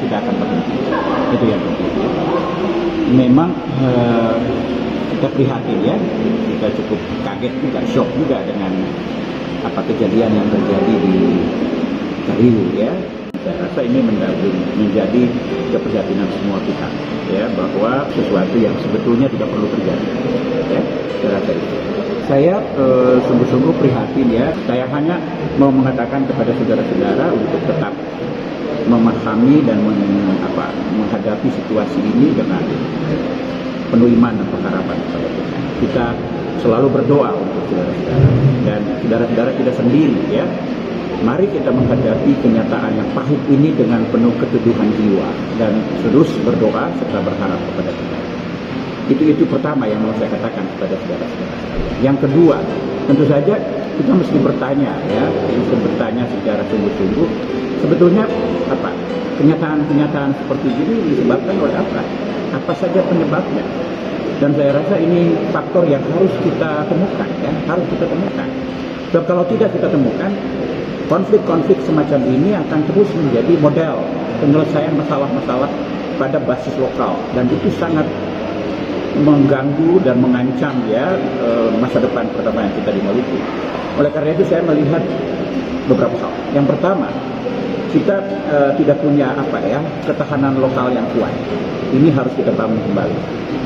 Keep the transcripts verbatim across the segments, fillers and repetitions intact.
tidak akan berhenti. Itu yang penting. Memang eh, kita prihatin ya, kita cukup kaget juga, shock juga dengan apa kejadian yang terjadi di Kariu ya. Saya rasa ini menjadi, menjadi keprihatinan semua pihak ya, bahwa sesuatu yang sebetulnya tidak perlu terjadi ya, saya rasa itu. Saya eh, sungguh-sungguh prihatin ya. Saya hanya mau mengatakan kepada saudara-saudara untuk tetap memahami dan meng, apa, menghadapi situasi ini dengan penuh iman dan pengharapan kepada Tuhan. Kita selalu berdoa untuk saudara-saudara, dan saudara-saudara tidak sendiri ya. Mari kita menghadapi kenyataan yang pahit ini dengan penuh keteduhan jiwa dan terus berdoa serta berharap kepada Tuhan. Itu itu pertama yang mau saya katakan kepada saudara-saudara. Yang kedua, tentu saja kita mesti bertanya ya, mesti bertanya secara sungguh-sungguh, sebetulnya apa kenyataan-kenyataan seperti ini disebabkan oleh apa? Apa saja penyebabnya? Dan saya rasa ini faktor yang harus kita temukan ya, harus kita temukan. Sebab kalau tidak kita temukan, konflik-konflik semacam ini akan terus menjadi model penyelesaian masalah-masalah pada basis lokal, dan itu sangat mengganggu dan mengancam ya masa depan perdamaian kita di Maluku. Oleh karena itu saya melihat beberapa hal. Yang pertama, kita uh, tidak punya apa ya ketahanan lokal yang kuat. Ini harus kita bangun kembali.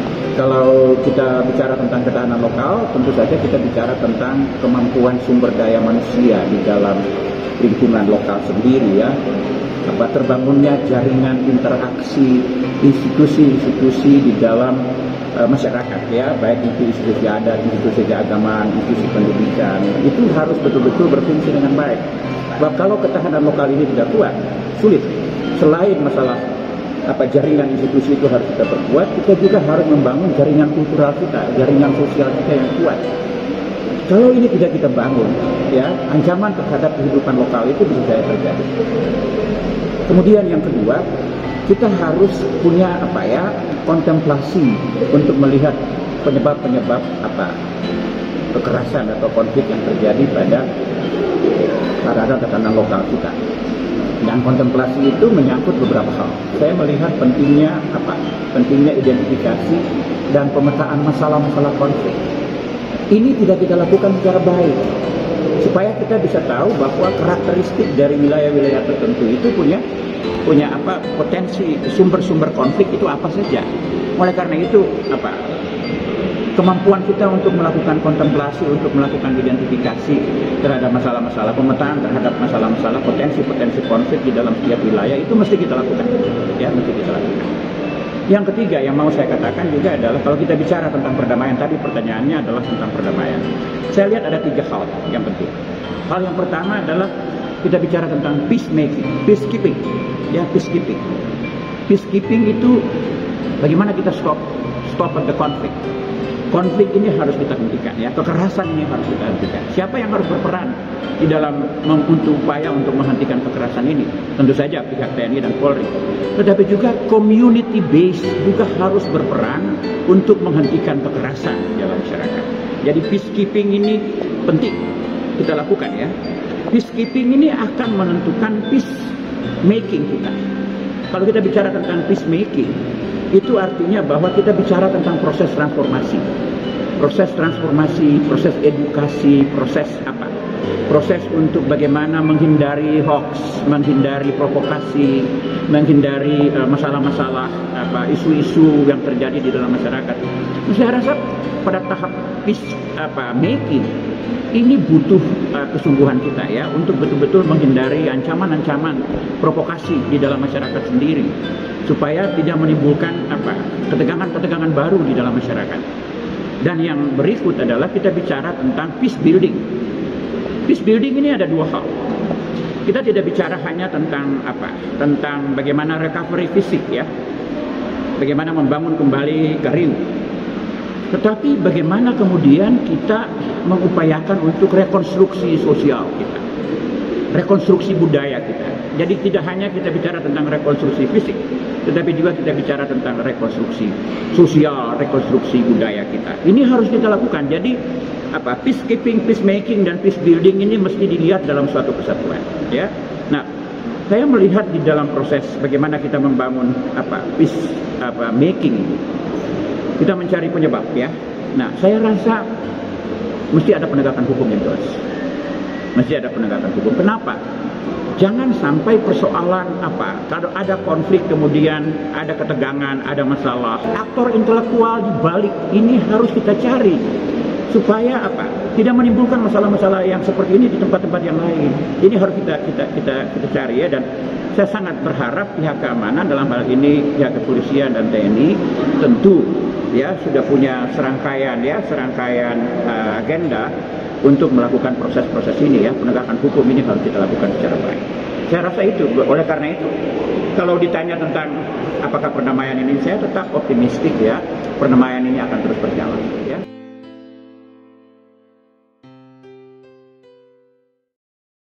Kalau kita bicara tentang ketahanan lokal, tentu saja kita bicara tentang kemampuan sumber daya manusia di dalam lingkungan lokal sendiri ya. Apa terbangunnya jaringan interaksi institusi-institusi di dalam uh, masyarakat ya, baik itu institusi adat, institusi keagamaan, institusi pendidikan, itu harus betul-betul berfungsi dengan baik. Sebab kalau ketahanan lokal ini tidak kuat, sulit. Selain masalah apa jaringan institusi itu harus kita perkuat, kita juga harus membangun jaringan kultural kita, jaringan sosial kita yang kuat. Kalau ini tidak kita bangun, ya ancaman terhadap kehidupan lokal itu bisa saja terjadi. Kemudian yang kedua, kita harus punya apa ya kontemplasi untuk melihat penyebab-penyebab apa kekerasan atau konflik yang terjadi pada pada tatanan lokal kita. Dan kontemplasi itu menyangkut beberapa hal. Saya melihat pentingnya apa? Pentingnya identifikasi dan pemetaan masalah-masalah konflik. Ini tidak kita lakukan secara baik, supaya kita bisa tahu bahwa karakteristik dari wilayah-wilayah tertentu itu punya punya apa potensi sumber-sumber konflik itu apa saja. Oleh karena itu apa kemampuan kita untuk melakukan kontemplasi, untuk melakukan identifikasi terhadap masalah-masalah, pemetaan terhadap masalah-masalah potensi-potensi konflik di dalam setiap wilayah itu mesti kita lakukan, ya mesti kita lakukan. Yang ketiga yang mau saya katakan juga adalah kalau kita bicara tentang perdamaian, tadi pertanyaannya adalah tentang perdamaian. Saya lihat ada tiga hal yang penting. Hal yang pertama adalah kita bicara tentang peacemaking, peacekeeping, ya peacekeeping. Peacekeeping itu bagaimana kita stop, stop the conflict. Konflik ini harus kita hentikan, ya kekerasan ini harus kita hentikan. Siapa yang harus berperan di dalam untuk upaya untuk menghentikan kekerasan ini? Tentu saja pihak T N I dan Polri. Tetapi juga community based juga harus berperan untuk menghentikan kekerasan di dalam masyarakat. Jadi peacekeeping ini penting kita lakukan ya. Peacekeeping ini akan menentukan peacemaking kita. Kalau kita bicara tentang peacemaking, itu artinya bahwa kita bicara tentang proses transformasi. Proses transformasi, proses edukasi, proses apa? Proses untuk bagaimana menghindari hoax, menghindari provokasi, menghindari masalah-masalah uh, apa isu-isu yang terjadi di dalam masyarakat. Saya rasa pada tahap peace apa making ini butuh uh, kesungguhan kita ya untuk betul-betul menghindari ancaman-ancaman provokasi di dalam masyarakat sendiri, supaya tidak menimbulkan apa ketegangan-ketegangan baru di dalam masyarakat. Dan yang berikut adalah kita bicara tentang peace building. Peace building ini ada dua hal. Kita tidak bicara hanya tentang apa tentang bagaimana recovery fisik ya, bagaimana membangun kembali Kariu, tetapi bagaimana kemudian kita mengupayakan untuk rekonstruksi sosial kita, rekonstruksi budaya kita. Jadi tidak hanya kita bicara tentang rekonstruksi fisik, tetapi juga kita bicara tentang rekonstruksi sosial, rekonstruksi budaya kita. Ini harus kita lakukan. Jadi apa peacekeeping, peacemaking dan peace building ini mesti dilihat dalam suatu kesatuan. Ya. Nah, saya melihat di dalam proses bagaimana kita membangun apa peace apa making itu, kita mencari penyebab ya. Nah, saya rasa mesti ada penegakan hukum yang jelas, mesti ada penegakan hukum. Kenapa? Jangan sampai persoalan apa, kalau ada konflik kemudian ada ketegangan, ada masalah, aktor intelektual di balik ini harus kita cari supaya apa? Tidak menimbulkan masalah-masalah yang seperti ini di tempat-tempat yang lain. Ini harus kita kita kita kita cari ya, dan saya sangat berharap pihak keamanan dalam hal ini pihak kepolisian dan T N I tentu ya sudah punya serangkaian ya serangkaian uh, agenda untuk melakukan proses-proses ini ya, penegakan hukum ini harus kita lakukan secara baik. Saya rasa itu. Oleh karena itu, kalau ditanya tentang apakah perdamaian ini, saya tetap optimistik ya, perdamaian ini akan terus berjalan ya.